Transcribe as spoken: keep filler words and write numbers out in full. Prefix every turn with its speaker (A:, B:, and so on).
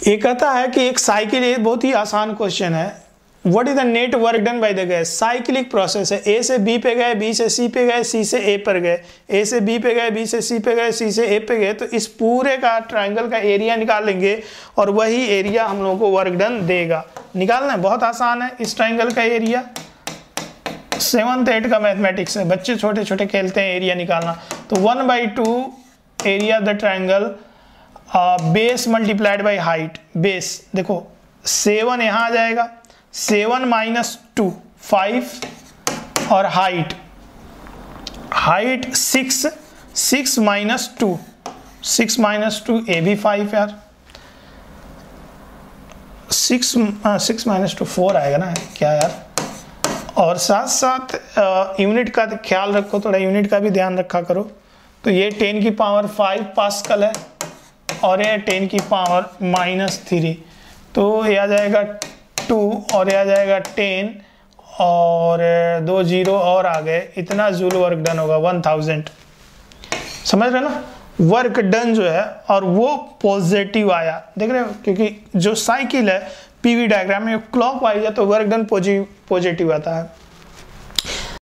A: ये कहता है कि एक साइकिल, ये बहुत ही आसान क्वेश्चन है, what is the net work done by the gas. Cyclic process है, ए से बी पे गए, बी से सी पे गए, सी से ए पर गए, ए से बी पे गए, बी से सी पे गए, सी से ए पे गए, तो इस पूरे का ट्राइंगल का एरिया निकालेंगे और वही एरिया हम लोगों को वर्क डन देगा। निकालना है, बहुत आसान है। इस ट्राइंगल का एरिया सेवन्थ एट का मैथमेटिक्स है, बच्चे छोटे छोटे खेलते हैं एरिया निकालना। तो one by two area the triangle, base multiplied by height. Base देखो सेवन यहाँ आ जाएगा, सेवन माइनस टू फाइव, और height height six, six minus two, six minus two ए भी फाइव यार, six six minus two four आएगा ना क्या यार। और साथ साथ यूनिट का ख्याल रखो, थोड़ा यूनिट का भी ध्यान रखा करो। तो ये टेन की पावर फाइव पास्कल है और ये टेन की पावर माइनस थ्री, तो ये आ जाएगा टू और ये आ जाएगा टेन, और दो जीरो और आ गए, इतना जूल वर्क डन होगा वन थाउजेंड। समझ रहे ना, वर्क डन जो है और वो पॉजिटिव आया, देख रहे हो, क्योंकि जो साइकिल है पीवी डायग्राम में क्लॉकवाइज है तो वर्क डन पॉजिटिव आता है।